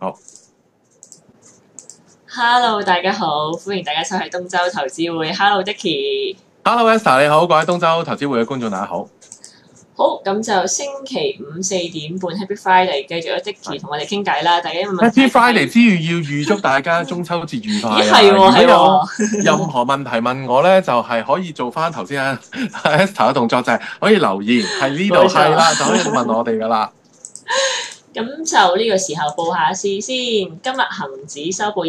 好 Hello，大家好，歡迎大家收睇東周投資會。Hello，Dicky。 ，Hello Esther 你好，各位東周投資會嘅觀眾大家好。 好，咁就星期五4點半 Happy Friday，繼續有 Dicky 同我哋傾偈啦。大家有冇問題 Happy Friday 之餘，要預祝大家中秋節愉快啊！ 咦係喎如果係有喎任何問題問我咧，就係可以做翻頭先Esther 嘅動作，就係可以留言喺呢度冇錯係啦，就可以問我哋噶啦。 咁就呢個時候報下市先。今日恒指收報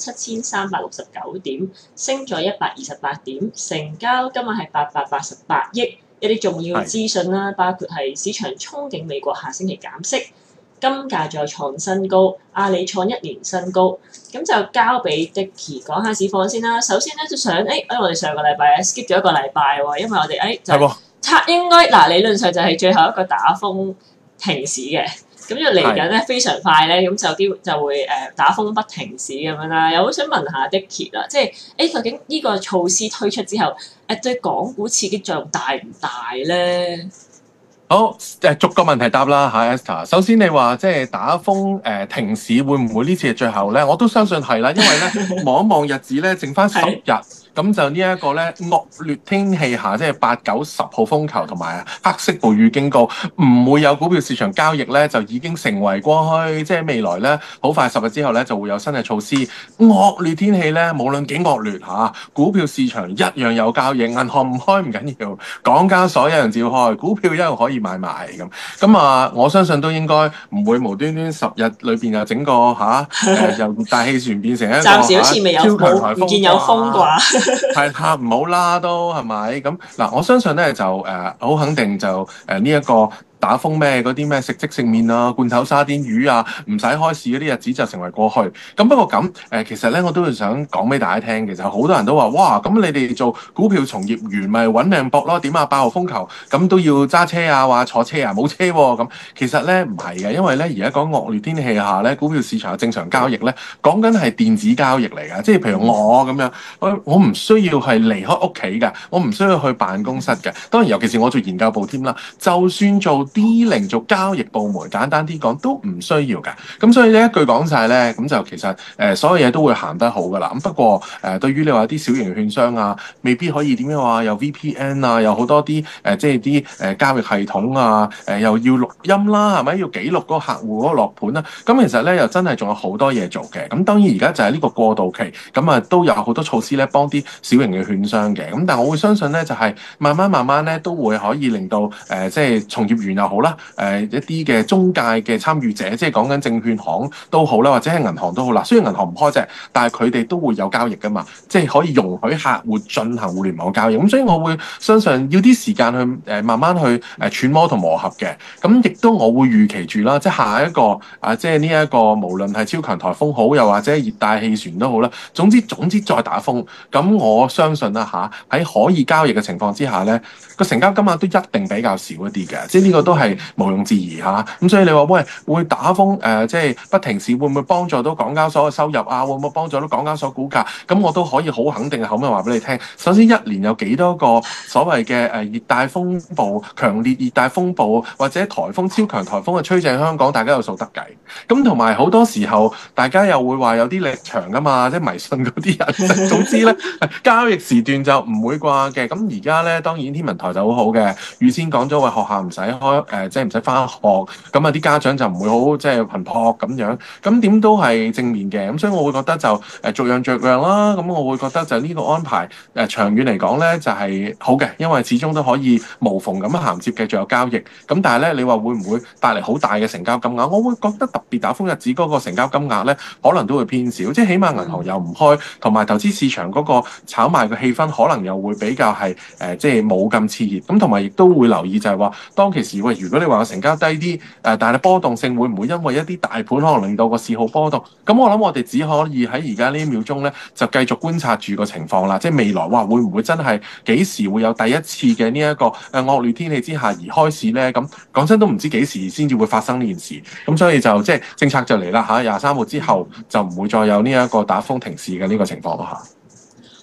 17,369點，升咗128點，成交今日係888億。一啲重要資訊啦，包括係市場憧憬美國下星期減息，金價再創新高，阿里創1年新高。咁就交俾 Dicky 講下市況先啦。首先咧就想，我哋上個禮拜skip 咗一個禮拜喎，因為我哋就應該理論上就係最後一個打風停市嘅。咁就嚟緊咧非常快咧，咁就會打風不停市咁樣啦。又好想問下 Dicky 啦，即係究竟呢個措施推出之後，對港股刺激作用大唔大咧？ 好，逐個問題答啦嚇 Esther。首先你話即係打風停市會唔會呢次係最後咧？我都相信係啦，因為咧望一望日子咧，剩翻10日。咁就呢一個咧惡劣天氣下，即係8、9、10號風球同埋黑色暴雨警告，唔會有股票市場交易咧，就已經成為過去。即係未來咧，好快10日之後咧，就會有新嘅措施。惡劣天氣咧，無論幾惡劣嚇，股票市場一樣有交易，銀行唔開唔緊要，港交所一樣照開，股票一樣可以買賣咁。咁啊，我相信都應該唔會無端端10日裏邊又整個由熱帶氣旋變成一個暫時好似未有超強颱風， 唔見有風啩？ 係唔好啦，都係咪咁嗱？我相信咧就好肯定就呢一個打風嗰啲咩食即食麵啊、罐頭沙甸魚啊，唔使開市嗰啲日子就成為過去。咁不過咁其實咧我都會想講俾大家聽，其實好多人都話哇，咁你哋做股票從業員咪揾命搏咯？點啊？8號風球咁都要揸車啊？話坐車啊？冇車喎咁。其實咧唔係嘅，因為咧而家講惡劣天氣下咧，股票市場嘅正常交易咧，講緊係電子交易嚟㗎，即係譬如我咁樣，我唔需要係離開屋企㗎，我唔需要去辦公室嘅。當然，尤其是我做研究部添啦，就算做 D0 做交易部門，簡單啲講都唔需要嘅。咁所以呢一句講晒咧，咁就其實所有嘢都會行得好㗎啦。咁不過對於你話啲小型券商啊，未必可以點樣話有 VPN 啊，有好多啲即係啲交易系統啊，又要錄音啦，係咪要記錄嗰個客戶嗰個落盤啦？咁其實咧又真係仲有好多嘢做嘅。咁當然而家就係呢個過渡期，咁啊都有好多措施咧幫啲小型嘅券商嘅。咁但係我會相信咧，就係慢慢咧都會可以令到即係從業員又好啦，一啲嘅中介嘅參與者，即係講緊證券行都好啦，或者係銀行都好啦。雖然銀行唔開啫，但係佢哋都會有交易噶嘛，即係可以容許客戶進行互聯網交易。咁所以我會相信要啲時間去慢慢去揣摩同磨合嘅。咁亦都我會預期住啦，即係下一個即係呢一個無論係超強颱風好，又或者熱帶氣旋都好啦。總之再打風，咁我相信啦喺可以交易嘅情況之下咧，個成交金額都一定比較少一啲嘅，即係呢個都係毋庸置疑嚇。咁所以你話喂，會打風即係不停市，會唔會幫助到港交所嘅收入啊？會唔會幫助到港交所股價？咁我都可以好肯定嘅口吻話俾你聽。首先一年有幾多個所謂嘅熱帶風暴、強烈熱帶風暴或者颱風、超強颱風嘅吹正香港，大家有數得計。咁同埋好多時候，大家又會話有啲力場噶嘛，即係迷信嗰啲人。總之咧，交易時段就唔會掛嘅。咁而家咧，當然天文台就好好嘅，預先講咗話學校唔使開即係唔使返學。咁啊，啲家長就唔會好即係頻撲咁樣。咁點都係正面嘅。咁所以我會覺得就逐樣啦。咁我會覺得就呢個安排長遠嚟講咧就係好嘅，因為始終都可以無縫咁銜接繼續有交易。咁但係咧，你話會唔會帶嚟好大嘅成交金額？我會覺得特別打風日子嗰個成交金額咧，可能都會偏少。即係起碼銀行又唔開，同埋投資市場嗰個炒賣嘅氣氛可能又會比較係即係冇咁熾熱。咁同埋亦都會留意就係話，當其時喂，如果你話個成交低啲但係波動性會唔會因為一啲大盤可能令到個市好波動？咁我諗我哋只可以喺而家呢一秒鐘咧，就繼續觀察住個情況啦。即係未來話會唔會真係幾時會有第一次嘅呢一個惡劣天氣之下而開市咧？咁講真都唔知幾時先至會發生呢件事。咁所以就即係政策就嚟啦嚇，23號之後就唔會再有呢一個打風停市嘅呢個情況咯嚇。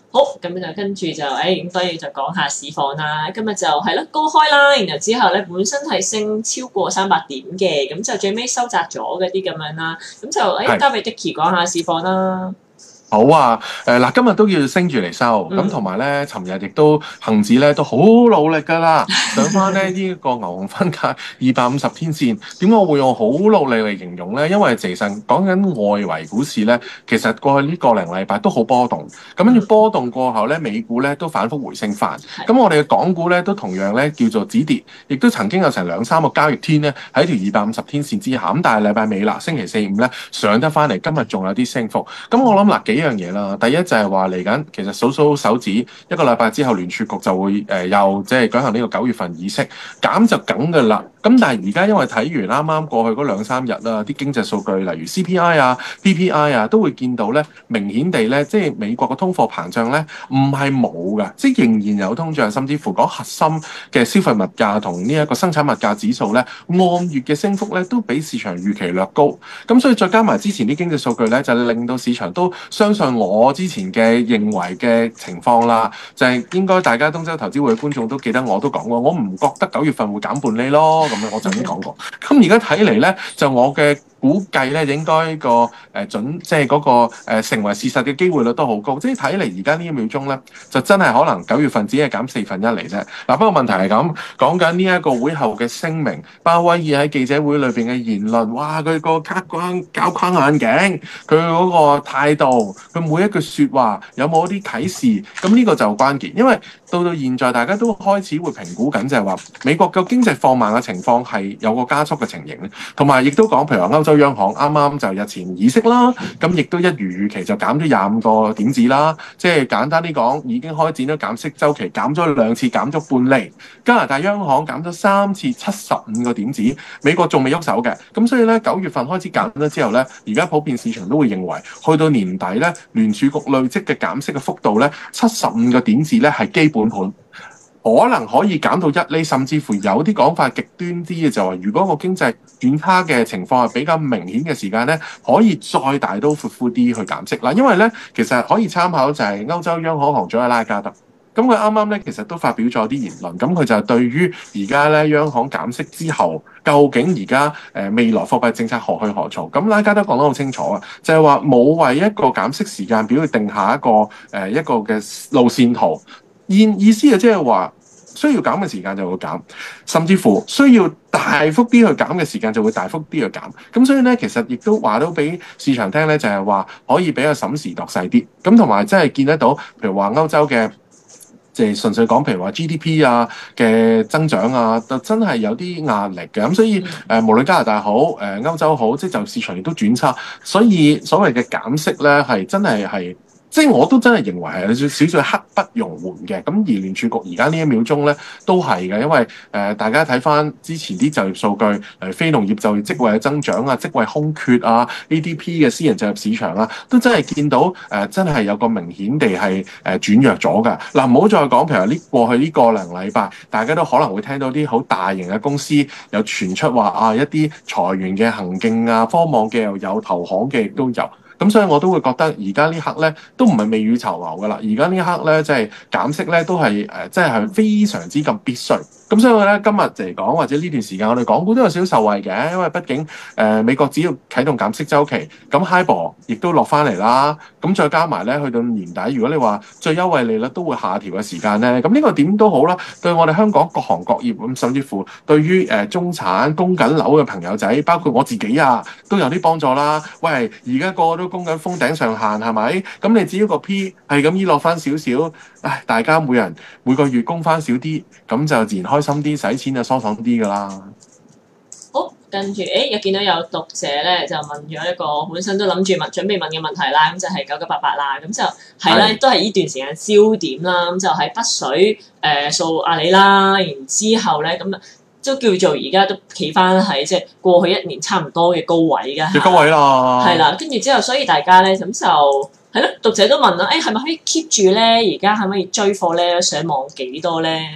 好，咁就跟住就咁當然就講下市況啦。今日就係咯高開啦，然後之後咧本身係升超過300點嘅，咁就最尾收窄咗嗰啲咁樣啦。咁就交俾 Dicky 講下市況啦。 好啊，嗱，今日都要升住嚟收，咁同埋咧，尋日亦都恆指咧都好努力㗎啦，上翻咧呢個牛熊分界250天線。點解我會用好努力嚟形容咧？因為其實講緊外圍股市咧，其實過去呢個零禮拜都好波動，咁跟住波動過後咧，美股咧都反覆回升翻。咁我哋嘅港股咧都同樣咧叫做止跌，亦都曾經有成2-3個交易天咧喺條250天線之下，咁但係禮拜尾啦，星期四五咧上得翻嚟，今日仲有啲升幅。咁我諗嗱幾樣嘢啦，第一就係話嚟緊，其實數手指一個禮拜之後，聯儲局就會又即係舉行呢個9月份議息，減就梗㗎啦。咁但係而家因為睇完啱啱過去嗰2-3日啦，啲經濟數據例如 CPI 啊、PPI 啊，都會見到咧明顯地咧，即係美國嘅通貨膨脹咧唔係冇㗎，即係仍然有通脹，甚至乎講核心嘅消費物價同呢一個生產物價指數咧，按月嘅升幅咧都比市場預期略高。咁所以再加埋之前啲經濟數據咧，就令到市場都相信我之前嘅認為嘅情況啦，就係應該大家東周投資會嘅觀眾都記得我都講過，我唔覺得9月份會減半厘咯，咁樣我就已經講過。咁而家睇嚟咧，就我嘅估計咧，應該個即係嗰個成為事實嘅機會率都好高。即係睇嚟而家呢1秒鐘咧，就真係可能9月份只係減1/4嚟啫。嗱，不過問題係咁講緊呢一個會後嘅聲明，鮑威爾喺記者會裏邊嘅言論，哇！佢個膠框眼鏡，佢嗰個態度，佢每一句説話有冇啲啟示？咁呢個就關鍵，因為到現在大家都開始會評估緊，就係話美國嘅經濟放慢嘅情況係有個加速嘅情形咧，同埋亦都講，譬如話歐洲央行啱啱就日前議息啦，咁亦都一如預期就減咗25個點子啦，即係簡單啲講，已經開展咗減息週期，減咗2次，減咗半厘。加拿大央行減咗3次，75個點子，美國仲未喐手嘅，咁所以咧9月份開始減咗之後咧，而家普遍市場都會認為，去到年底咧聯儲局累積嘅減息嘅幅度咧75個點子咧係基本盤。可能可以減到1厘，甚至乎有啲講法極端啲嘅就話，如果個經濟轉差嘅情況係比較明顯嘅時間咧，可以再大刀闊斧啲去減息啦。因為咧，其實可以參考就係歐洲央行行長拉加德，咁佢啱啱咧其實都發表咗啲言論，咁佢就係對於而家咧央行減息之後，究竟而家未來貨幣政策何去何從？咁拉加德講得好清楚啊，就係話冇為一個減息時間表去定下一個嘅路線圖。意思即係話需要減嘅時間就會減，甚至乎需要大幅啲去減嘅時間就會大幅啲去減。咁所以咧，其實亦都話到俾市場聽咧，就係話可以比較審時度勢啲。咁同埋真係見得到，譬如話歐洲嘅即係純粹講，譬如話 GDP 啊嘅增長啊，就真係有啲壓力嘅。咁所以無論加拿大好，歐洲好，即係就市場亦都轉差。所以所謂嘅減息咧，係真係。即係我都真係認為係有少少刻不容緩嘅，咁而聯儲局而家呢1秒鐘咧都係嘅，因為大家睇翻之前啲就業數據，非農業就業職位嘅增長啊、職位空缺啊、ADP 嘅私人就業市場啊，都真係見到真係有個明顯地係轉弱咗㗎。嗱，唔好再講，譬如過去呢個零禮拜，大家都可能會聽到啲好大型嘅公司有傳出話一啲裁員嘅行徑啊，科網嘅又有，投行嘅亦都有。咁所以我都會覺得而家呢刻咧都唔係未雨綢繆㗎啦，而家呢刻咧即係減息咧都係即係非常之咁必須。咁所以咧今日嚟講或者呢段時間我哋港股都有少少受惠嘅，因為畢竟美國只要啟動減息週期，咁 HIBOR 亦都落翻嚟啦。咁再加埋咧去到年底，如果你話最優惠利率都會下調嘅時間咧，咁呢個點都好啦，對我哋香港各行各業咁，甚至乎對於中產供緊樓嘅朋友仔，包括我自己啊，都有啲幫助啦。喂，而家個個都供緊封頂上限係咪？咁你只要個 P 係咁依落翻少少，唉，大家每人每個月供翻少啲，咁就自然開心啲，使錢就疏爽啲㗎啦。 好，跟住又見到有讀者咧就問咗一個本身都諗住準備問嘅問題啦，咁就係9988啦，咁就係啦，都係呢段時間焦點啦，咁就喺北水掃阿里啦，然之後咧咁都叫做而家都企翻喺即係過去1年差唔多嘅高位㗎， 嘅高位啦， 係啦，跟住之後，所以大家咧咁就係咯，讀者都問啦，係咪可以 keep 住咧？而家係咪可以追貨咧？上網幾多咧？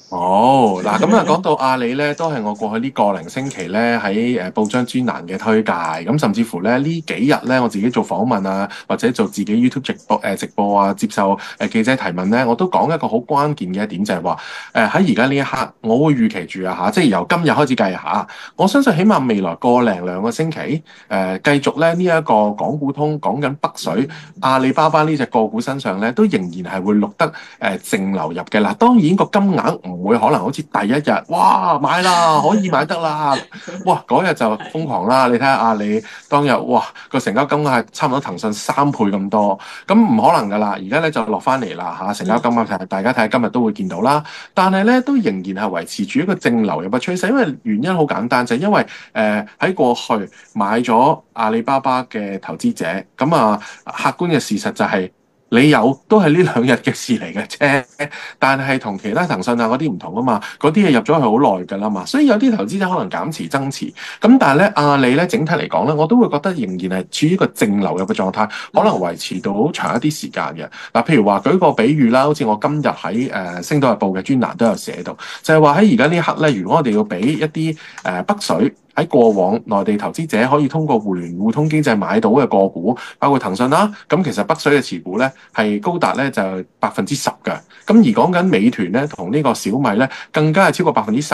哦，嗱咁啊，講到阿里咧，都係我過去呢個零星期咧喺報章專欄嘅推介，咁甚至乎咧呢幾日咧我自己做訪問啊，或者做自己 YouTube 直播啊，接受記者提問咧，我都講一個好關鍵嘅一點就係話喺而家呢一刻，我會預期住啊嚇，即係由今日開始計下，我相信起碼未來個零兩個星期繼續咧呢一個港股通講緊北水阿里巴巴呢隻個股身上咧，都仍然係會錄得淨流入嘅啦。當然個金額唔會可能好似第一日，哇買啦，可以買得啦，哇嗰日就瘋狂啦！你睇下阿里當日，哇個成交金額係差唔多騰訊3倍咁多，咁唔可能噶啦！而家咧就落翻嚟啦嚇，成交金額係大家睇下今日都會見到啦。但係咧都仍然係維持住一個淨流入嘅趨勢，因為原因好簡單，就係因為喺過去買咗阿里巴巴嘅投資者，咁啊客觀嘅事實就係、你有都係呢2日嘅事嚟嘅啫，但係同其他騰訊啊嗰啲唔同啊嘛，嗰啲嘢入咗去好耐㗎啦嘛，所以有啲投資者可能減持增持，咁但係咧阿里咧整體嚟講咧，我都會覺得仍然係處於一個淨流入嘅狀態，可能維持到好長一啲時間嘅。嗱，譬如話舉個比喻啦，好似我今日喺星島日報嘅專欄都有寫到，就係話喺而家呢一刻咧，如果我哋要俾一啲北水。喺過往內地投資者可以通過互聯互通機制買到嘅個股，包括騰訊啦，咁其實北水嘅持股咧係高達咧就10%嘅，咁而講緊美團咧同呢個小米咧更加係超過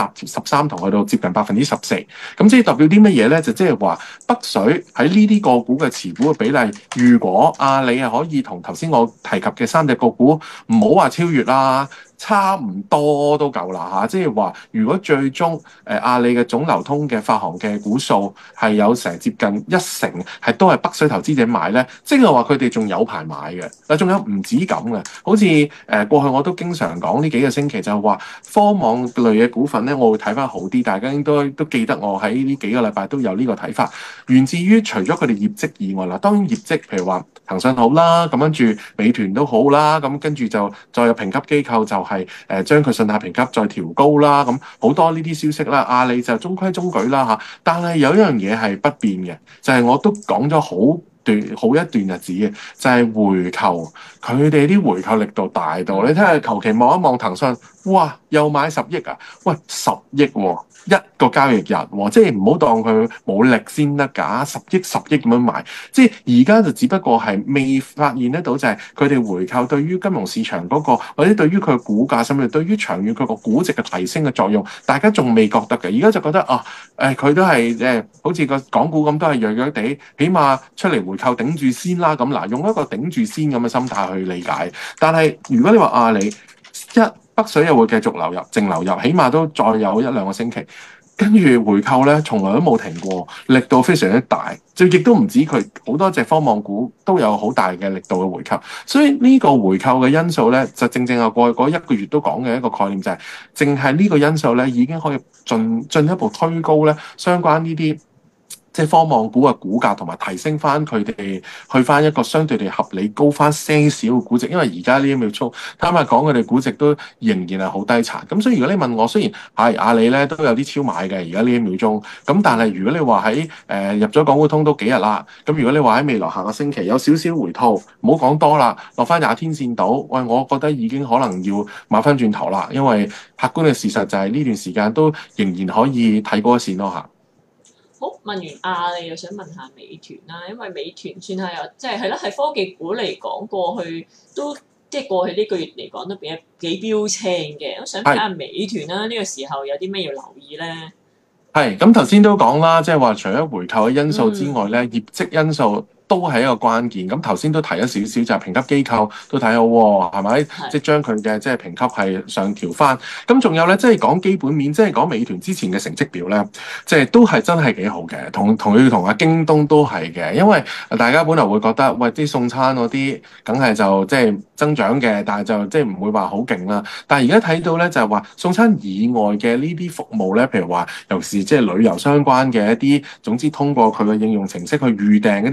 13%同去到接近14%，咁即係代表啲乜嘢咧？就即係話北水喺呢啲個股嘅持股嘅比例，如果阿里係可以同頭先我提及嘅3隻個股唔好話超越啦。差唔多都夠啦嚇，即係話如果最終阿里嘅總流通嘅發行嘅股數係有成接近1成，係都係北水投資者買咧，即係話佢哋仲有排買嘅。嗱，仲有唔止咁嘅，好似過去我都經常講呢幾個星期就係話科網類嘅股份咧，我會睇翻好啲。大家應該都記得我喺呢幾個禮拜都有呢個睇法，源自於除咗佢哋業績以外啦，當然業績譬如話騰訊好啦，咁跟住美團都好啦，咁跟住就再有評級機構就係將佢信貸評級再調高啦，咁好多呢啲消息啦。阿里就中規中矩啦嚇，但係有一樣嘢係不變嘅，就係我都講咗好一段日子嘅，就係回購。佢哋啲回購力度大到，你睇下求其望一望騰訊，哇又買10億啊！喂10億喎，一個交易日喎，即係唔好當佢冇力先得㗎，10億咁樣買，即係而家就只不過係未發現得到，就係佢哋回購對於金融市場嗰個，或者對於佢嘅股價，甚至對於長遠佢個估值嘅提升嘅作用，大家仲未覺得嘅。而家就覺得佢都係好似個港股咁，都係弱弱地，起碼出嚟回購頂住先啦。咁嗱，用一個頂住先咁嘅心態去理解。但係如果你話阿里北水又會繼續流入，淨流入，起碼都再有1-2個星期。跟住回購咧，從來都冇停過，力度非常之大，就亦都唔止佢，好多隻科網股都有好大嘅力度嘅回購，所以呢個回購嘅因素咧，就正係過去嗰1個月都講嘅一個概念，就係淨係呢個因素咧，已經可以進一步推高咧相關呢啲。即係科網股嘅股價，同埋提升翻佢哋去翻一個相對地合理高翻些少嘅估值，因為而家呢一秒鐘坦白講，佢哋估值都仍然係好低殘。咁所以如果你問我，雖然係阿里咧都有啲超買嘅，而家呢一秒鐘，咁但係如果你話喺入咗港股通都幾日啦，咁如果你話喺未來下個星期有少少回吐，唔好講多啦，落翻20天線度，喂，我覺得已經可能要買翻轉頭啦，因為客觀嘅事實就係呢段時間都仍然可以睇嗰個線咯嚇。 好，問完阿里又想問下美團啦，因為美團算係有即係啦，係科技股嚟講，過去都即係過去呢個月嚟講都幾標青嘅。我想睇下美團啦，呢個時候有啲咩要留意咧？ 係咁頭先都講啦，即係話除咗回購嘅因素之外咧，業績因素都係一個關鍵。咁頭先都提咗少少，就係評級機構都睇好喎，係咪？即係將佢嘅即係評級係上調翻。咁仲有咧，即係講基本面，即係講美團之前嘅成績表咧，即係都係真係幾好嘅。同阿京東都係嘅，因為大家本來會覺得，喂，啲送餐嗰啲梗係就即係增長嘅，但係就即係唔會話好勁啦。但係而家睇到咧，就係話送餐以外嘅呢啲服務咧，譬如話尤其是即係旅遊相關嘅一啲，總之通過佢嘅應用程式去預訂一啲服務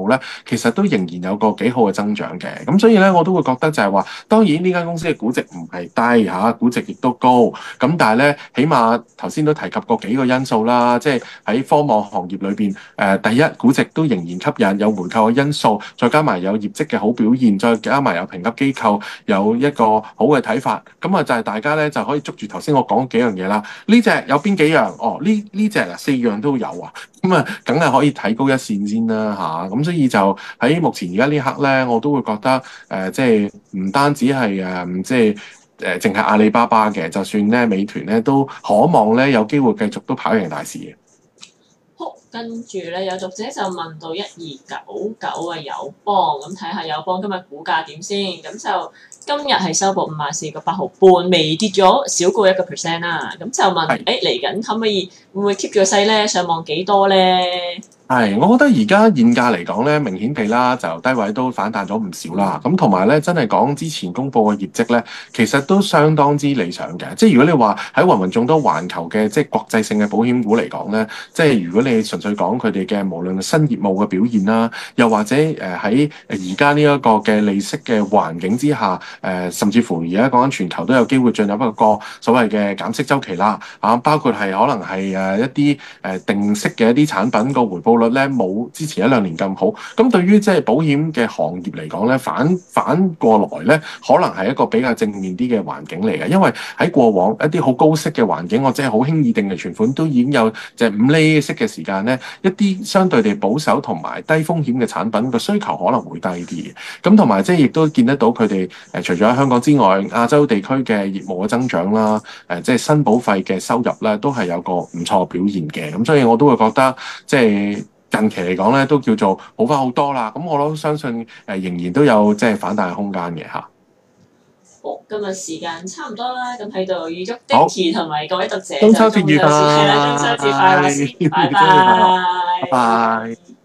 咧，其實都仍然有個幾好嘅增長嘅。咁所以咧，我都會覺得就係話，當然呢間公司嘅估值唔係低嚇，估值亦都高。咁但係咧，起碼頭先都提及過幾個因素啦，即係喺科網行業裏邊，第一估值都仍然吸引，有回購嘅因素，再加埋有業績嘅好表現，再加埋有評級機構有一個好嘅睇法，咁啊就係大家咧就可以捉住頭先我講幾樣嘢啦。呢隻有邊幾樣？哦，呢隻啊4樣都有啊，咁啊梗係可以睇高一線先啦嚇。咁所以就喺目前而家呢刻咧，我都會覺得即係唔單止係即係。淨係阿里巴巴嘅，就算咧美團咧都可望咧有機會繼續都跑贏大市嘅。 好，跟住咧有讀者就問到1299啊友邦，咁睇下友邦今日股價點先，咁就今日係收報54.8毫半，微跌咗少過1%啦。咁就問誒嚟緊可唔可以會唔會 keep 住個勢咧？上望幾多咧？ 係，我覺得而家現價嚟講咧，明顯地啦，就低位都反彈咗唔少啦。咁同埋咧，真係講之前公佈嘅業績咧，其實都相當之理想嘅。即係如果你話喺芸芸眾多環球嘅即係國際性嘅保險股嚟講咧，即係如果你純粹講佢哋嘅無論新業務嘅表現啦，又或者喺而家呢一個嘅利息嘅環境之下，甚至乎而家講緊全球都有機會進入一個所謂嘅減息週期啦。包括係可能係一啲定息嘅一啲產品個回報率咧冇之前1-2年咁好，咁對於即係保險嘅行業嚟講咧，反過來咧，可能係一個比較正面啲嘅環境嚟嘅，因為喺過往一啲好高息嘅環境，或者係好輕易定嘅存款都已經有就係5厘息嘅時間咧，一啲相對地保守同埋低風險嘅產品個需求可能會低啲嘅，咁同埋即係亦都見得到佢哋除咗喺香港之外，亞洲地區嘅業務嘅增長啦，即係新保費嘅收入咧，都係有個唔錯表現嘅，咁所以我都會覺得即係。近期嚟講咧，都叫做好翻好多啦。咁我都相信仍然都有即係反彈嘅空間嘅嚇。 好，今日時間差唔多啦，咁喺度預祝 Dicky 同埋各位讀者中秋節愉快， 係啦，中秋節快樂先，拜拜。 拜拜。